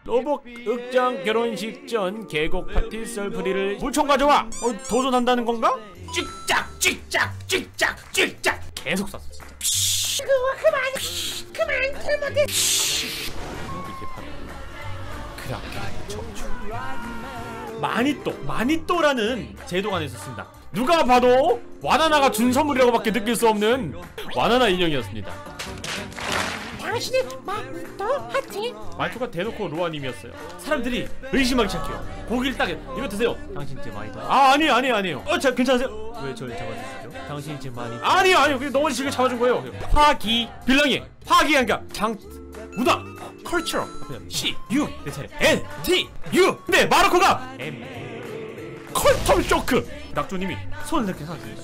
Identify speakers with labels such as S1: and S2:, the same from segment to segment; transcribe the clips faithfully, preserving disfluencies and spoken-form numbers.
S1: 로봇 극장 결혼식 전 계곡 파티 썰풀이를 물총 가져와! 어, 도전한다는 건가? 찍짝 찍짝 찍짝 찍짝 계속 쐈어 진짜.
S2: 그만 그만 잘못해.
S1: 이게 바로 크라켄 척추 마니또 마니또라는 제도가 있었습니다. 누가 봐도 와나나가 준 선물이라고밖에 느낄 수 없는 와나나 인형이었습니다.
S2: 당신이 마니또 하지?
S1: 말투가 대놓고 로아님이었어요. 사람들이 의심하기 시작해요. 고기를 따게 이거 드세요. 당신 제 마니또. 아 아니에요 아니에요 아니에요. 어 자 괜찮으세요? 왜 저를 잡아주시죠? 당신이 제 마니또. 아니요 아니요 그냥 너무 쉽게 잡아준 거예요. 화기 빌랑이 화기 아니까 장 우다 컬처 C U 내 차례 N T U 네 마르코가 M 컬터 쇼크. 낙조님이 손을 이렇게 하셨습니다.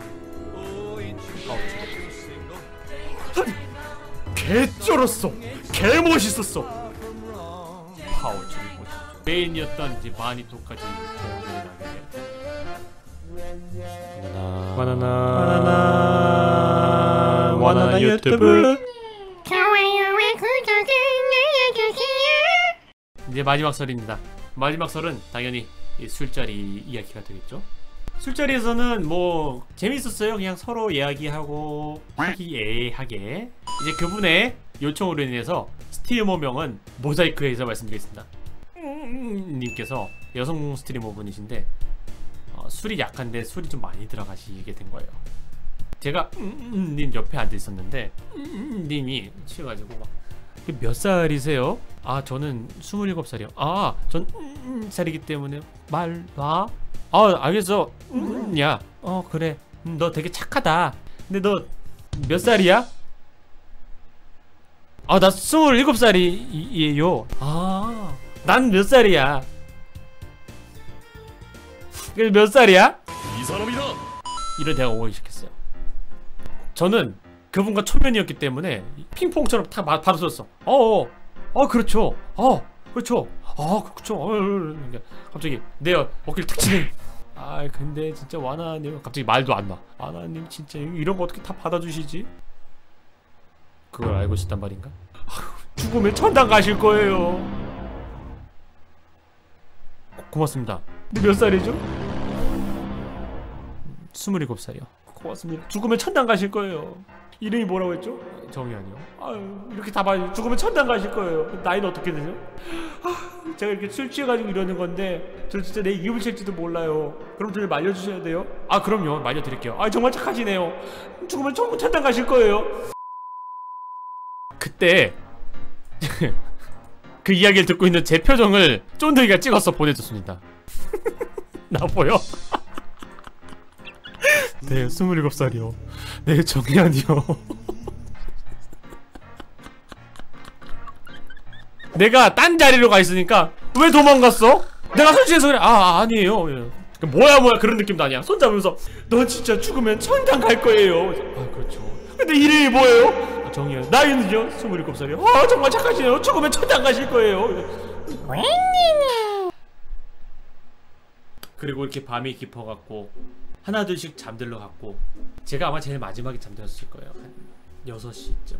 S1: 개 쩔었어. 개 멋있었어. 파우치 멋있었어. 메인이었던 이제 마니또까지 바나나 바나나 바나나 유튜브
S2: 좋아요와 구독을 눌러주세요.
S1: 이제 마지막 설입니다. 마지막 설은 당연히 이 술자리 이야기가 되겠죠. 술자리에서는 뭐 재밌었어요. 그냥 서로 이야기하고 화기애애하게. 이제 그분의 요청으로 인해서 스트리머명은 모자이크해서 말씀드리겠습니다. 음, 님께서 여성 스트리머 분이신데 어, 술이 약한데 술이 좀 많이 들어가시게 된 거예요. 제가 음, 음, 님 옆에 앉아 있었는데 음, 님이 취해가지고 막 몇 살이세요? 아 저는 스물일곱 살이요. 아 전 음, 살이기 때문에 말 놔? 아 알겠어. 음, 야 어 그래 음, 너 되게 착하다. 근데 너 몇 살이야? 아 나 스물일곱 살이에요. 아 난 몇 살이야? 몇 살이야? 이 사람이다. 이런 대화가 오기 시작했어요. 저는 그분과 초면이었기 때문에 핑퐁처럼 다 바로 썼어. 어어 어 그렇죠. 어 그렇죠. 아 그렇죠. 어, 갑자기 내 어깨를 탁 치네. 아 근데 진짜 와나님 갑자기 말도 안 나. 와나님 진짜 이런 거 어떻게 다 받아주시지? 그걸 알고 있었단 말인가? 죽으면 천당 가실 거예요. 고, 고맙습니다. 근데 몇 살이죠? 스물일곱 살이요. 고맙습니다. 죽으면 천당 가실 거예요. 이름이 뭐라고 했죠? 정현이요. 아유 이렇게 다 봐. 죽으면 천당 가실 거예요. 나이는 어떻게 되죠? 아, 제가 이렇게 술 취해가지고 이러는 건데 저 진짜 내 입을 칠지도 몰라요. 그럼 저를 말려주셔야 돼요? 아 그럼요 말려드릴게요. 아 정말 착하시네요. 죽으면 천, 천당 가실 거예요. 그때 그 이야기를 듣고 있는 제 표정을 쫀득이가 찍어서 보내줬습니다. 나 보여? 네, 스물일곱 살이요. 네, 정현이요. 내가 딴 자리로 가 있으니까 왜 도망갔어? 내가 솔직해서 그래. 아, 아니에요. 뭐야 뭐야 그런 느낌도 아니야. 손잡으면서 너 진짜 죽으면 천당 갈 거예요. 아, 그렇죠. 근데 이름이 뭐예요? 아, 정현. 나이는요? 스물일곱 살이요. 아, 정말 착하시네요. 죽으면 천당 가실 거예요. 그리고 이렇게 밤이 깊어갖고 하나둘씩 잠들러 갔고 제가 아마 제일 마지막에 잠들었을 거예요. 한 여섯 시쯤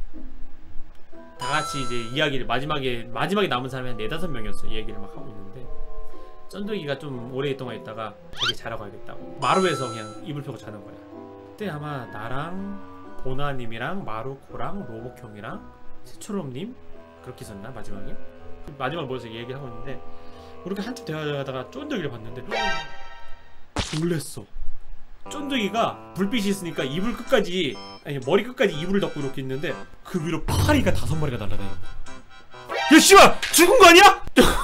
S1: 다같이 이제 이야기를 마지막에 마지막에 남은 사람이 한 네다섯 명이었어요. 얘기를 막 하고 있는데 쫀득이가 좀 오랫동안 있다가 되게 자러 가야겠다고 마루에서 그냥 이불 펴고 자는 거야. 그때 아마 나랑 보나님이랑 마루코랑 로봇형이랑 세초롬님 그렇게 있었나 마지막에? 마지막에 모여서 얘기를 하고 있는데 그렇게 한참 대화하다가 쫀득이를 봤는데 놀랬어. 쫀득이가 불빛이 있으니까 이불 끝까지 아니 머리 끝까지 이불을 덮고 이렇게 있는데 그 위로 파리가 다섯 마리가 날아다니는 거야. 야 씨발 죽은 거 아니야?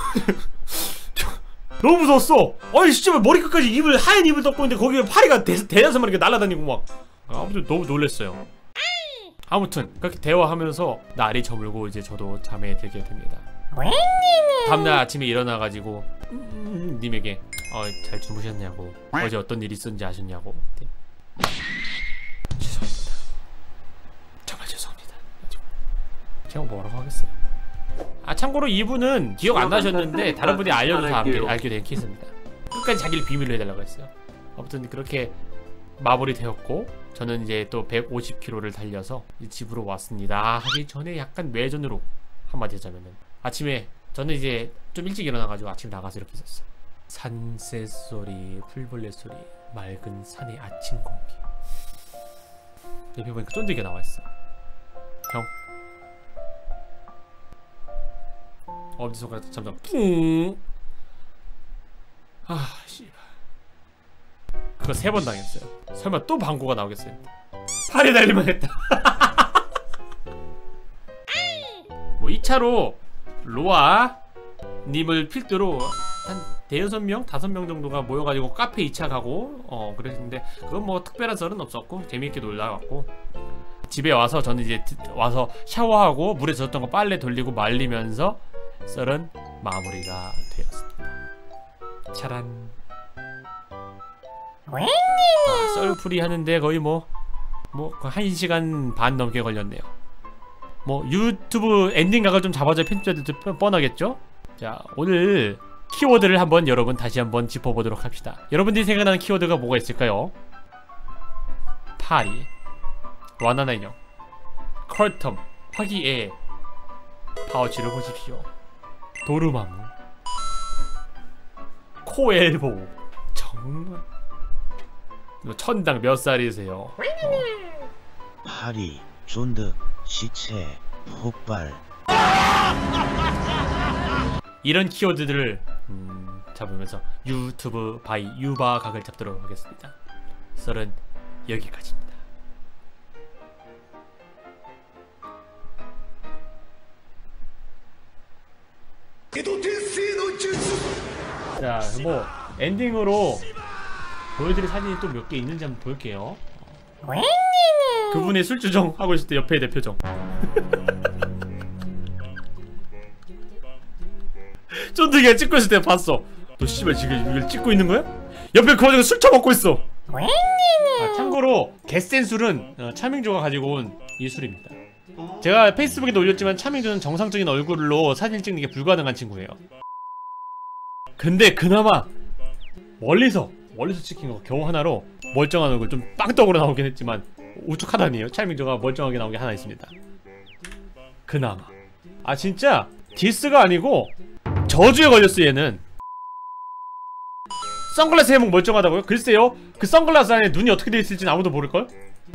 S1: 너무 무서웠어. 아니 씨발 머리 끝까지 이불 하얀 이불 덮고 있는데 거기에 파리가 대, 대여섯 마리가 날아다니고 막 아무튼 너무 놀랬어요. 아무튼 그렇게 대화하면서 날이 저물고 이제 저도 잠에 들게 됩니다. 다음날 아침에 일어나가지고 음, 님에게 어, 잘 주무셨냐고 어제 어떤 일이 있었는지 아셨냐고. 네. 죄송합니다. 정말 죄송합니다. 제가 뭐라고 하겠어요. 아 참고로 이분은 기억 안 나셨는데 다른 분이 알려줘서 알게, 알게 된 케이스입니다. 끝까지 자기를 비밀로 해달라고 했어요. 아무튼 그렇게 마무리 되었고 저는 이제 또 백오십 킬로미터를 달려서 집으로 왔습니다. 하기 전에 약간 외전으로 한마디 하자면은 아침에 저는 이제 좀 일찍 일어나가지고 아침 나가서 이렇게 있었어. 산새 소리, 풀벌레 소리, 맑은 산의 아침 공기. 옆에 보니까 쫀득이가 나와있어. 형 엄지손가락 잠깐 뿡. 아 씨발 그거 세 번 당했어요. 설마 또 방구가 나오겠어요? 팔이 달리만 했다. 뭐 이 차로 로아 님을 필두로 한 대여섯 명, 다섯 명 정도가 모여가지고 카페 이 차 가고 어 그랬는데 그건 뭐 특별한 썰은 없었고 재미있게 놀다 왔고 집에 와서 저는 이제 와서 샤워하고 물에 젖었던 거 빨래 돌리고 말리면서 썰은 마무리가 되었습니다. 차란. 아, 썰풀이 하는데 거의 뭐 뭐 한 시간 반 넘게 걸렸네요. 뭐 유튜브 엔딩 각을 좀 잡아줘야 편집자들도 뻔하겠죠? 자, 오늘 키워드를 한번 여러분 다시 한번 짚어보도록 합시다. 여러분들이 생각나는 키워드가 뭐가 있을까요? 파리, 와나나 인형, 컬텀, 화기애, 파우치를 보십시오. 도루마무, 코엘보. 정말 천당 몇 살이세요? 어.
S3: 파리, 존드, 시체, 폭발.
S1: 이런 키워드들을 음, 잡으면서 유튜브 바이 유바 각을 잡도록 하겠습니다. 썰은 여기까지입니다. 자, 뭐 엔딩으로 보여드릴 사진이 또 몇 개 있는지 한번 볼게요. 그분이 술주정 하고 있을 때 옆에 내 표정. 쫀득이가 찍고 있을 때 봤어. 너 씨발 지금 이걸 찍고 있는 거야? 옆에 그 와중에 술 처먹고 있어. 아, 참고로 개센 술은 어, 차밍조가 가지고 온 이 술입니다. 제가 페이스북에도 올렸지만 차밍조는 정상적인 얼굴로 사진 찍는 게 불가능한 친구예요. 근데 그나마 멀리서 멀리서 찍힌 거 겨우 하나로 멀쩡한 얼굴 좀 빵떡으로 나오긴 했지만 우측하다니에요. 차밍조가 멀쩡하게 나온 게 하나 있습니다. 그나마. 아 진짜 디스가 아니고 저주에 걸렸어 얘는. 선글라스 해목 멀쩡하다고요? 글쎄요 그 선글라스 안에 눈이 어떻게 돼 있을지는 아무도 모를걸?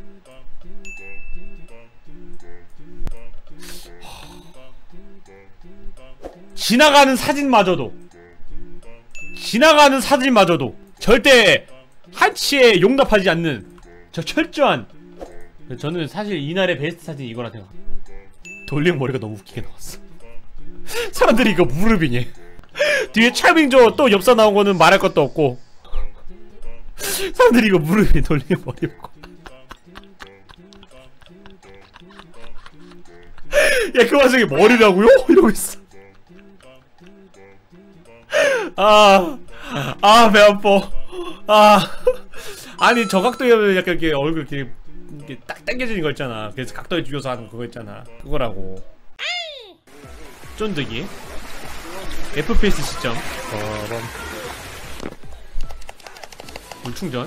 S1: 지나가는 사진마저도 지나가는 사진마저도 절대 한치에 용납하지 않는 저 철저한. 저는 사실 이날의 베스트 사진이 이거라 생각합니다. 돌링 머리가 너무 웃기게 나왔어. 사람들이 이거 무릎이니. 뒤에 차밍조 또 엽서 나온 거는 말할 것도 없고 사람들이 이거 무릎이 돌링 머리고. 야 그 와중에 머리라고요? 이러고 있어. 아, 아, 배 아파. 아, 아니 저 각도면 약간 이렇게 얼굴 이렇게, 이렇게 딱 당겨지는 거 있잖아. 그래서 각도에 죽여서 하는 그거 있잖아. 그거라고. 쫀득이. 에프피에스 시점. 물 충전.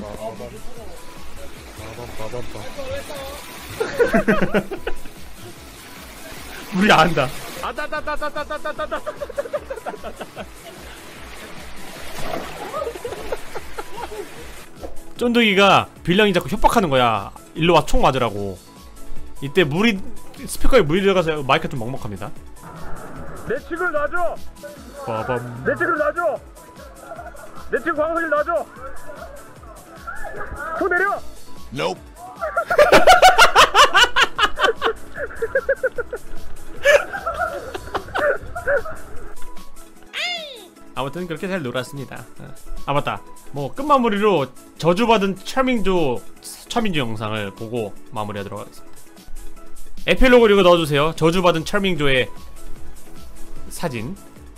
S1: 우리 안다. 쫀득이가 빌런이 자꾸 협박하는 거야. 일로 와 총 맞으라고. 이때 물이 스피커에 물이 들어가서 마이크가 좀 먹먹합니다.
S4: 내 친구를 놔줘.
S1: 빠밤.
S4: 내 친구를 놔줘. 내 친구 광석이를 놔줘. 손 내려.
S3: Nope.
S1: 아무튼 그렇게 잘 놀았습니다. 아 맞다. 뭐 끝마무리로 저주받은 차밍조 차밍조 영상을 보고 마무리하도록 하겠습니다. 에필로그 이거 넣어주세요. 저주받은 차밍조의 사진.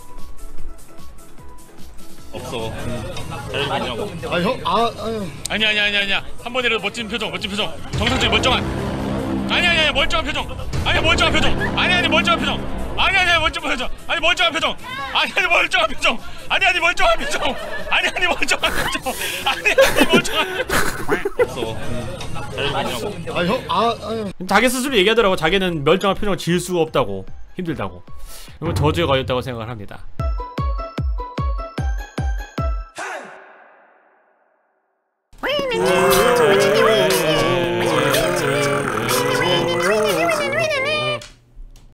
S1: 없어.
S3: 아 형, 아, 아유.
S1: 아니야 아니야 아니야 아니야. 한 번이라도 멋진 표정 멋진 표정. 정상적인 멀쩡한. 아니야 아니야 멀쩡한 표정. 아니야 멀쩡한 표정. 아니야 아니야 멀쩡한 표정.
S5: 아니 아니 멀쩡한 표정. 아니 멀쩡한 표정. 아니 아니 멀쩡한 표정. 아니 아니 멀쩡한 표정. 아니 아니 멀쩡한 표정. 아니 아니 멀쩡한 표정. 없어. 잘
S3: 아 형, 아, 아유.
S1: 자기 스스로 얘기하더라고. 자기는 멀쩡한 표정을 지을 수가 없다고, 힘들다고. 이건 저주에 걸렸다고 생각을 합니다.